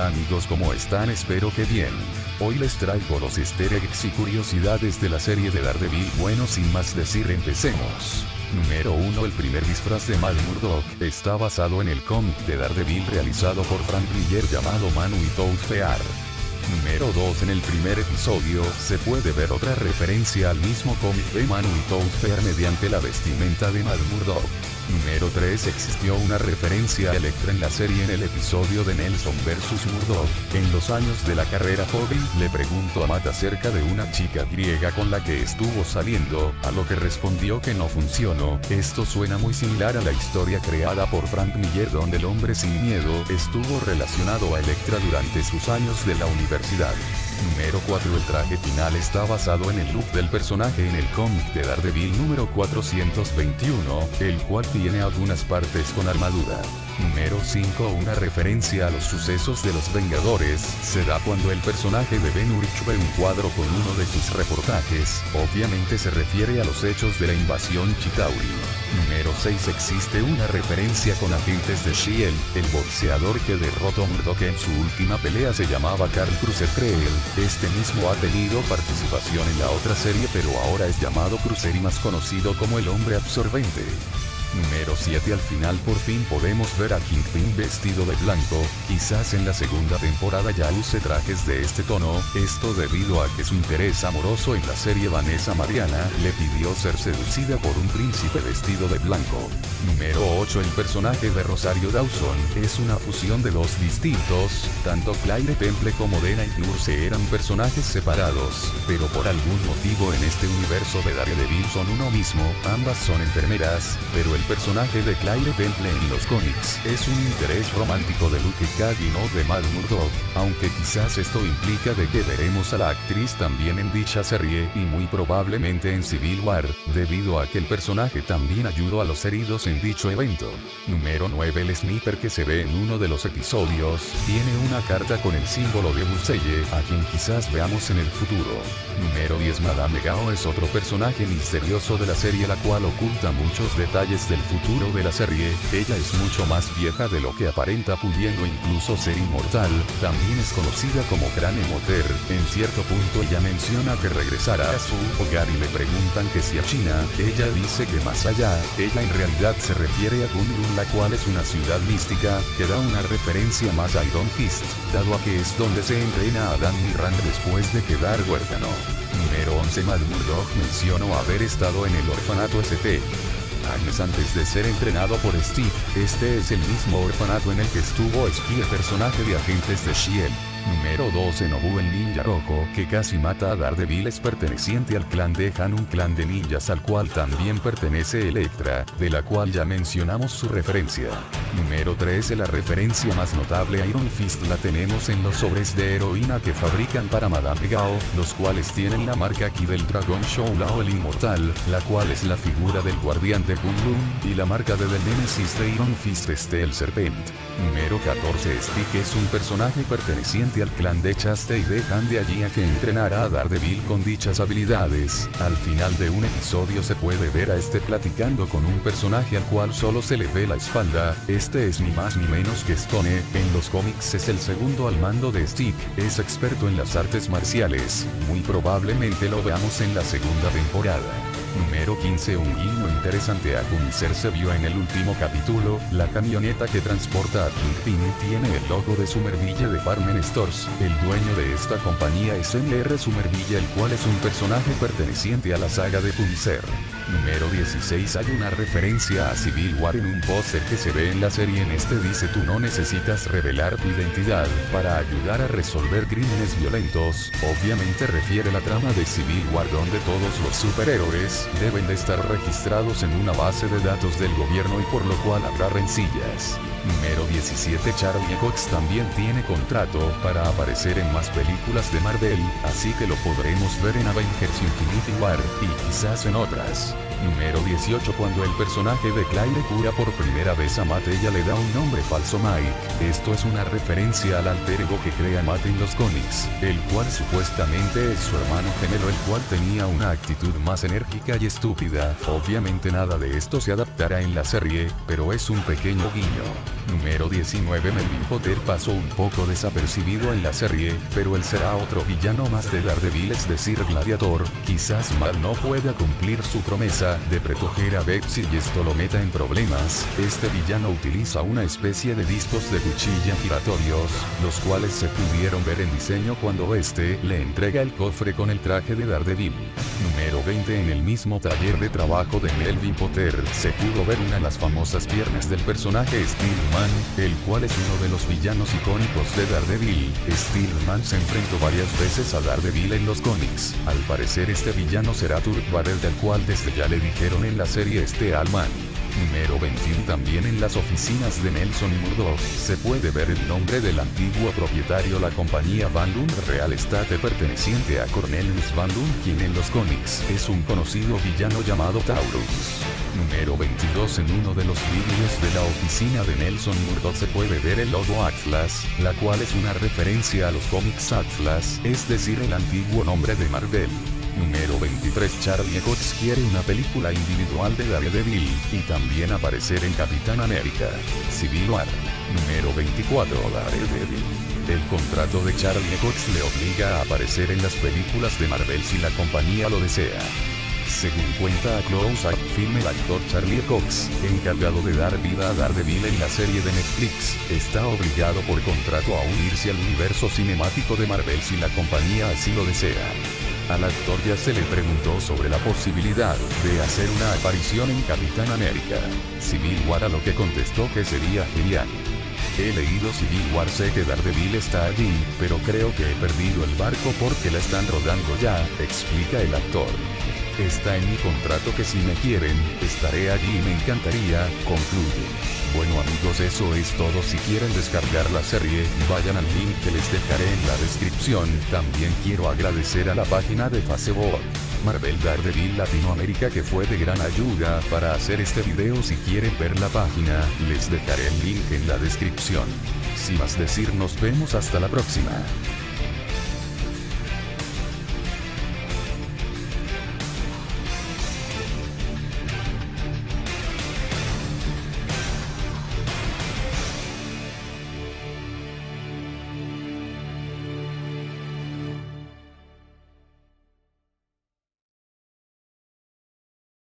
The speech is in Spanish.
amigos, ¿cómo están? Espero que bien. Hoy les traigo los easter eggs y curiosidades de la serie de Daredevil. Bueno, sin más decir, empecemos. Número 1. El primer disfraz de Matt Murdock está basado en el cómic de Daredevil realizado por Frank Miller llamado Manu y Toad Fear. Número 2. En el primer episodio, se puede ver otra referencia al mismo cómic de Manu y Toad Fear mediante la vestimenta de Matt Murdock. Número 3. Existió una referencia a Elektra en la serie en el episodio de Nelson vs Murdock. En los años de la carrera joven, le preguntó a Matt acerca de una chica griega con la que estuvo saliendo, a lo que respondió que no funcionó. Esto suena muy similar a la historia creada por Frank Miller, donde el hombre sin miedo estuvo relacionado a Elektra durante sus años de la universidad. Número 4. El traje final está basado en el look del personaje en el cómic de Daredevil número 421, el cual tiene algunas partes con armadura. Número 5. Una referencia a los sucesos de los Vengadores se da cuando el personaje de Ben Urich ve un cuadro con uno de sus reportajes. Obviamente se refiere a los hechos de la invasión Chitauri. Número 6. Existe una referencia con agentes de S.H.I.E.L.D. El boxeador que derrotó a Murdock en su última pelea se llamaba Carl Cruiser Creel. Este mismo ha tenido participación en la otra serie, pero ahora es llamado Cruiser y más conocido como el Hombre Absorbente. Número 7. Al final por fin podemos ver a Kingpin vestido de blanco. Quizás en la segunda temporada ya use trajes de este tono, esto debido a que su interés amoroso en la serie Vanessa Mariana le pidió ser seducida por un príncipe vestido de blanco. Número 8. El personaje de Rosario Dawson es una fusión de dos distintos, tanto Claire Temple como Dana Ignurse eran personajes separados, pero por algún motivo en este universo de Daredevil son uno mismo. Ambas son enfermeras, pero el personaje de Claire Temple en los cómics es un interés romántico de Luke Cage y no de Matt Murdock, aunque quizás esto implica de que veremos a la actriz también en dicha serie y muy probablemente en Civil War, debido a que el personaje también ayudó a los heridos en dicho evento. Número 9. El sniper que se ve en uno de los episodios tiene una carta con el símbolo de Bullseye, a quien quizás veamos en el futuro. Número 10. Madame Gao es otro personaje misterioso de la serie, la cual oculta muchos detalles del futuro de la serie. Ella es mucho más vieja de lo que aparenta, pudiendo incluso ser inmortal. También es conocida como Gran Emoter. En cierto punto ella menciona que regresará a su hogar y le preguntan que si a China. Ella dice que más allá. Ella en realidad se refiere a Kunlun, la cual es una ciudad mística, que da una referencia más a Iron Fist, dado a que es donde se entrena a Danny Rand después de quedar huérfano. Número 11. Matt Murdock mencionó haber estado en el orfanato St. años antes de ser entrenado por Steve. Este es el mismo orfanato en el que estuvo Spy, el personaje de agentes de S.H.I.E.L.D. Número 12. Nobu, el ninja rojo que casi mata a Daredevil, es perteneciente al clan de Han, un clan de ninjas al cual también pertenece Elektra, de la cual ya mencionamos su referencia. Número 13. La referencia más notable a Iron Fist la tenemos en los sobres de heroína que fabrican para Madame Gao, los cuales tienen la marca aquí del Dragon Show Lao el Inmortal, la cual es la figura del guardián de Kunlun, y la marca de The Nemesis de Iron Fist el Serpent. Número 14. Stick es un personaje perteneciente al clan de Chaste y de Han, de allí a que entrenará a Daredevil con dichas habilidades. Al final de un episodio se puede ver a este platicando con un personaje al cual solo se le ve la espalda. Este es ni más ni menos que Stone. En los cómics es el segundo al mando de Stick, es experto en las artes marciales. Muy probablemente lo veamos en la segunda temporada. Número 15. Un guiño interesante a Punisher se vio en el último capítulo. La camioneta que transporta a Kingpin tiene el logo de Somerville Department Stores. El dueño de esta compañía es M.R. Somerville, el cual es un personaje perteneciente a la saga de Punisher. Número 16. Hay una referencia a Civil War en un póster que se ve en la serie. En este dice: tú no necesitas revelar tu identidad para ayudar a resolver crímenes violentos. Obviamente refiere la trama de Civil War, donde todos los superhéroes deben de estar registrados en una base de datos del gobierno y por lo cual habrá rencillas. Número 17. Charlie Cox también tiene contrato para aparecer en más películas de Marvel, así que lo podremos ver en Avengers Infinity War, y quizás en otras. Número 18. Cuando el personaje de Claire cura por primera vez a Matt, ella le da un nombre falso, Mike. Esto es una referencia al alter ego que crea Matt en los cómics, el cual supuestamente es su hermano gemelo, el cual tenía una actitud más enérgica y estúpida. Obviamente nada de esto se adaptará en la serie, pero es un pequeño guiño. Número 19. Melvin Potter pasó un poco desapercibido en la serie, pero él será otro villano más de Daredevil, es decir Gladiator. Quizás Mal no pueda cumplir su promesa de proteger a Betsy y esto lo meta en problemas. Este villano utiliza una especie de discos de cuchilla giratorios, los cuales se pudieron ver en diseño cuando este le entrega el cofre con el traje de Daredevil. Número 20. En el mismo taller de trabajo de Melvin Potter se pudo ver una de las famosas piernas del personaje Steelman, el cual es uno de los villanos icónicos de Daredevil. Steelman se enfrentó varias veces a Daredevil en los cómics. Al parecer este villano será Turk Barrel, del cual desde ya le dijeron en la serie Steelman. Número 21. También en las oficinas de Nelson y Murdock se puede ver el nombre del antiguo propietario, la compañía Van Loon Real Estate, perteneciente a Cornelius Van Loon, quien en los cómics es un conocido villano llamado Taurus. Número 22. En uno de los vídeos de la oficina de Nelson y Murdock se puede ver el logo Atlas, la cual es una referencia a los cómics Atlas, es decir el antiguo nombre de Marvel. Número 23. Charlie Cox quiere una película individual de Daredevil, y también aparecer en Capitán América Civil War. Número 24. Daredevil. El contrato de Charlie Cox le obliga a aparecer en las películas de Marvel si la compañía lo desea. Según cuenta a Close Up Film, el actor Charlie Cox, encargado de dar vida a Daredevil en la serie de Netflix, está obligado por contrato a unirse al universo cinemático de Marvel si la compañía así lo desea. Al actor ya se le preguntó sobre la posibilidad de hacer una aparición en Capitán América Civil War, a lo que contestó que sería genial. He leído Civil War, sé que Daredevil está allí, pero creo que he perdido el barco porque la están rodando ya, explica el actor. Está en mi contrato que si me quieren, estaré allí y me encantaría, concluye. Bueno amigos, eso es todo. Si quieren descargar la serie, vayan al link que les dejaré en la descripción. También quiero agradecer a la página de Facebook Marvel Daredevil Latinoamérica, que fue de gran ayuda para hacer este video. Si quieren ver la página, les dejaré el link en la descripción. Sin más decir, nos vemos hasta la próxima.